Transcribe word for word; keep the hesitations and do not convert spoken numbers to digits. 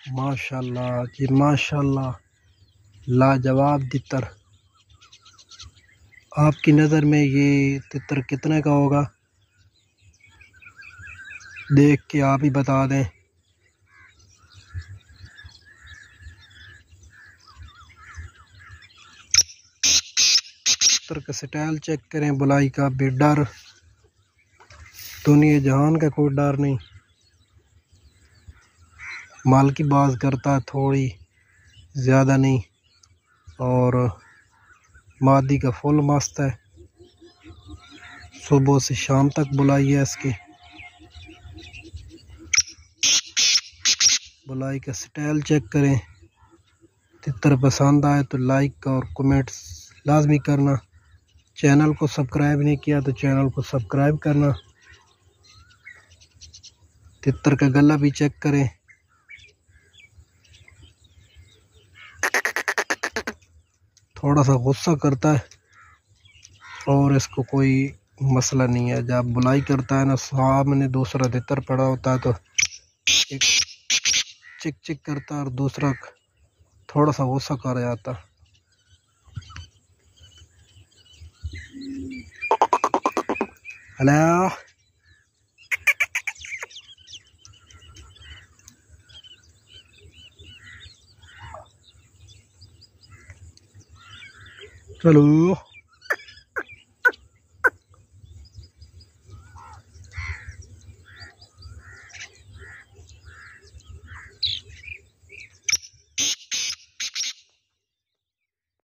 माशाल्लाह जी माशाल्लाह, लाजवाब तितर। आपकी नज़र में ये तितर कितने का होगा, देख के आप ही बता दें। तितर का स्टाइल चेक करें, बुलाई का बेडर, दुनिया जहान का कोई डर नहीं। माल की बात करता है, थोड़ी ज़्यादा नहीं, और मादी का फुल मस्त है। सुबह से शाम तक बुलाई है इसकी। बुलाई का स्टाइल चेक करें। तितर पसंद आए तो लाइक और कमेंट लाजमी करना। चैनल को सब्सक्राइब नहीं किया तो चैनल को सब्सक्राइब करना। तितर का गला भी चेक करें। थोड़ा सा गुस्सा करता है और इसको कोई मसला नहीं है। जब बुलाई करता है ना, सामने दूसरा तितर पड़ा होता है तो एक चिक चिक करता है और दूसरा थोड़ा सा गुस्सा कर जाता। हेलो, चलो।